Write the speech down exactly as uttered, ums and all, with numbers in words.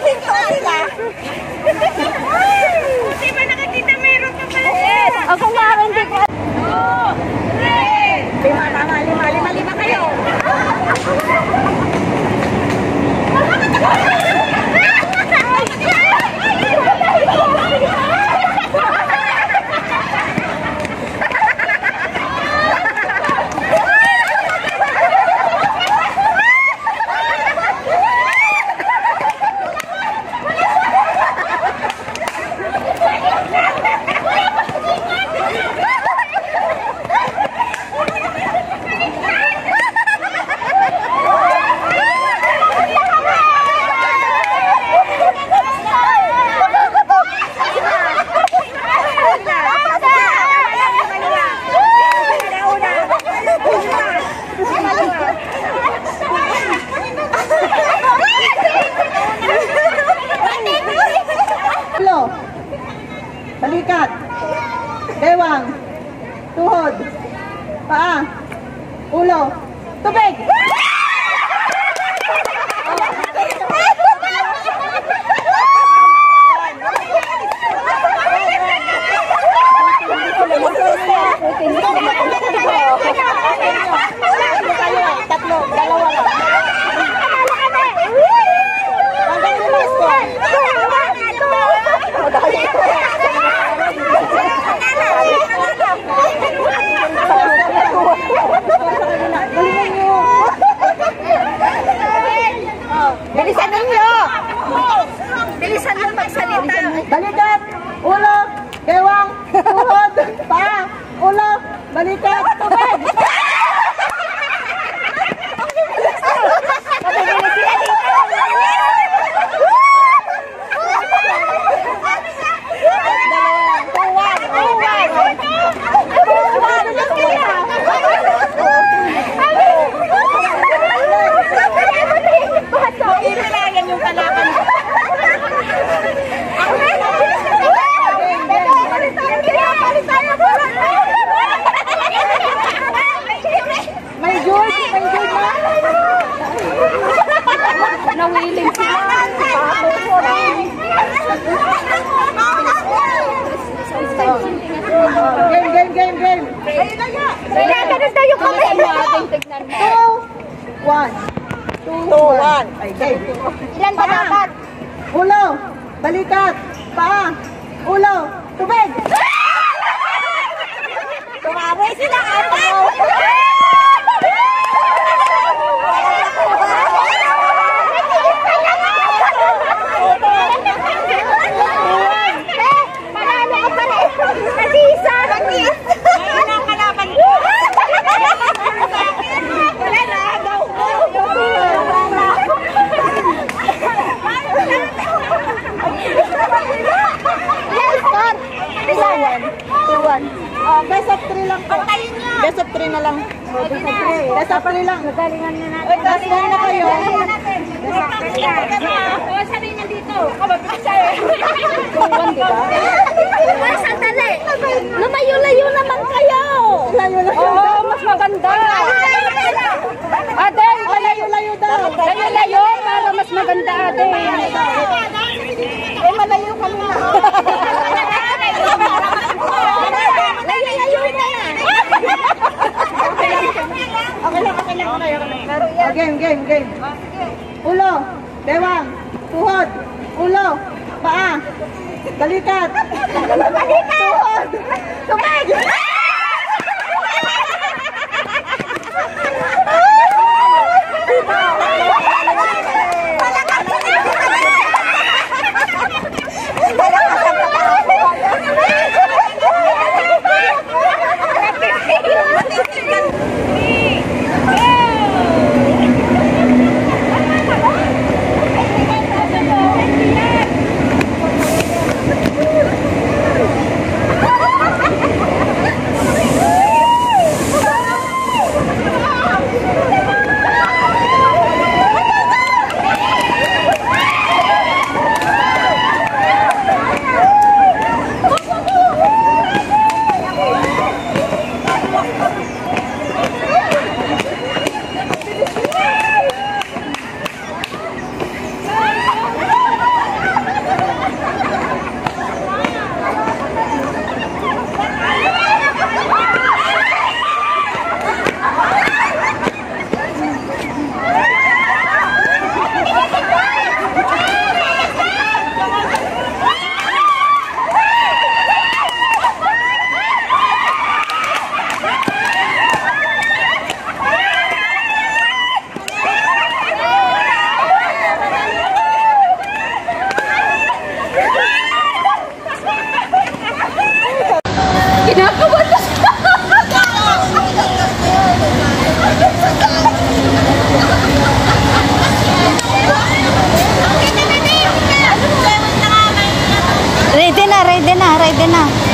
Hindi ba nakakita mayroon pa pala? Ako nga rin, di ko. two, three. Lima, tama, lima, lima, lima kayo. Balikat, bewang, tuhod, paa, ulo, tubig! Tatlo, dalawa lang. Bilisan ninyo! Bilisan nyo magsalita. Balikat, ulo, bewang, tuhod, paa, ulo, balikat, tubig! May George, may George na. Nawiling sila. Game, game, game, game. Pinaganos na yung kamay. Two, one. Two, one. Ay, game. Ilan ba dapat? Ulo, balikat, paa, ulo, tubig. Tumaway sila ataw. Best of three lang po. Best of three na lang. Best of three lang. Nagalingan na natin. Best one na kayo. Best of three lang. O, sabi nandito. Kababasa eh. Tuwan, di ba? Ay, sandali. Lumayo-layo naman kayo. Layo-layo. Oo, mas maganda. Ate, malayo-layo daw. Layo-layo para mas maganda, ate. Eh, malayo kami na. Okay lang, okay lang. Game, game, game. Ulo, bewang, tuhod, ulo, paa, balikat, tuhod, tubig! Yan na.